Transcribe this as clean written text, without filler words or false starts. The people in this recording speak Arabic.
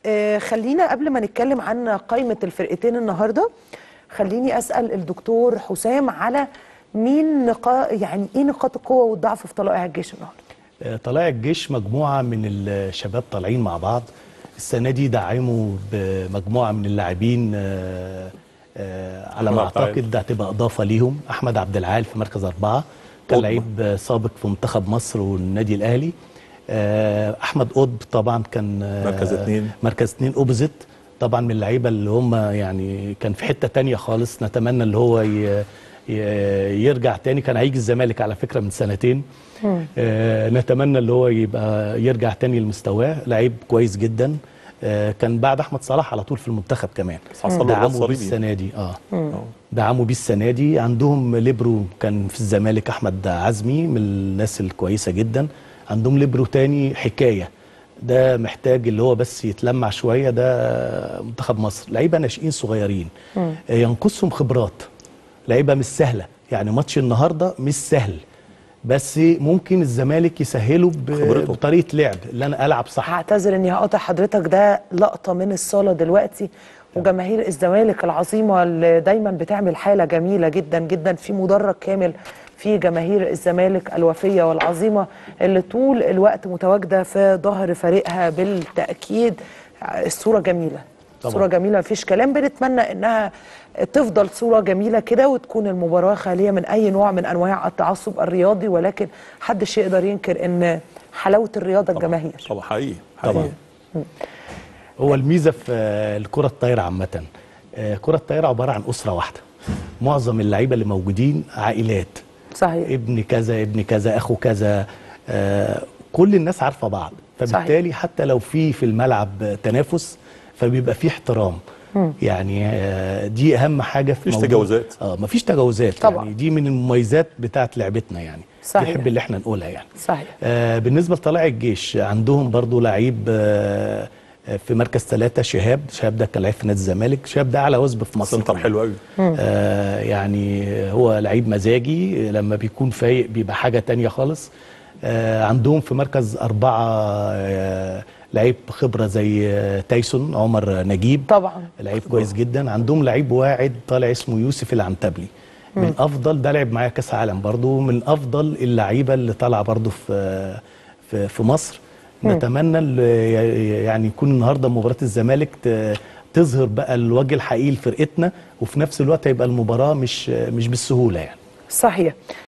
خلينا قبل ما نتكلم عن قائمة الفرقتين النهاردة، خليني أسأل الدكتور حسام على مين يعني إيه نقاط القوة والضعف في طلائع الجيش النهاردة؟ طلائع الجيش مجموعة من الشباب طالعين مع بعض. السنة دي دعموا بمجموعة من اللاعبين، على ما أعتقد هتبقى إضافة ليهم. أحمد عبد العال في مركز 4، كان لعيب سابق في منتخب مصر والنادي الأهلي. أحمد قطب طبعا كان مركز 2 أوبزيت، طبعا من اللعيبة اللي هم يعني كان في حتة تانية خالص. نتمنى اللي هو يرجع تاني، كان هيجي الزمالك على فكرة من سنتين. نتمنى اللي هو يبقى يرجع تاني لمستواه، لعيب كويس جدا. كان بعد احمد صلاح على طول في المنتخب كمان. دعموا بيه السنه دي. دعموا بيه السنه دي. عندهم ليبرو كان في الزمالك احمد عزمي، من الناس الكويسه جدا. عندهم ليبرو تاني حكايه، ده محتاج اللي هو بس يتلمع شويه، ده منتخب مصر. لعيبه ناشئين صغيرين، ينقصهم خبرات. لعيبه مش سهله، يعني ماتش النهارده مش سهل، بس ممكن الزمالك يسهله بطريقه لعب اللي انا العب صح. هعتذر اني هقاطع حضرتك، ده لقطه من الصاله دلوقتي، وجماهير الزمالك العظيمه اللي دايما بتعمل حاله جميله جدا جدا في مدرج كامل في جماهير الزمالك الوفيه والعظيمه اللي طول الوقت متواجده في ظهر فريقها. بالتاكيد الصوره جميله، صورة جميلة مفيش كلام. بنتمنى انها تفضل صورة جميلة كده، وتكون المباراة خالية من اي نوع من انواع التعصب الرياضي، ولكن محدش يقدر ينكر ان حلاوة الرياضة الجماهير. طبعا حقيقي. طبعا. هو الميزة في الكرة الطايرة عامة، كرة الطايرة عبارة عن أسرة واحدة. معظم اللعيبة اللي موجودين عائلات. صحيح. ابن كذا ابن كذا اخو كذا، كل الناس عارفة بعض، فبالتالي صحيح. حتى لو في الملعب تنافس فبيبقى فيه احترام. يعني دي اهم حاجه في مفيش تجاوزات. مفيش تجاوزات طبعا. يعني دي من المميزات بتاعت لعبتنا، يعني صحيح. نحب اللي احنا نقولها يعني. صحيح. بالنسبه لطلائع الجيش عندهم برضو لعيب في مركز 3، شهاب ده كان لعيب في نادي الزمالك. شهاب ده اعلى وثب في مصر. سنتر حلو قوي. يعني هو لعيب مزاجي، لما بيكون فايق بيبقى حاجه تانية خالص. عندهم في مركز 4 لعيب خبره زي تايسون عمر نجيب، طبعا لعيب كويس جدا. عندهم لعيب واعد طالع اسمه يوسف العنتبلي، من افضل، ده لعب معايا كاس عالم برضو، من افضل اللعيبه اللي طالعه برضو في مصر. نتمنى يعني يكون النهارده مباراه الزمالك تظهر بقى الوجه الحقيقي لفرقتنا، وفي نفس الوقت هيبقى المباراه مش بالسهوله يعني. صحيح.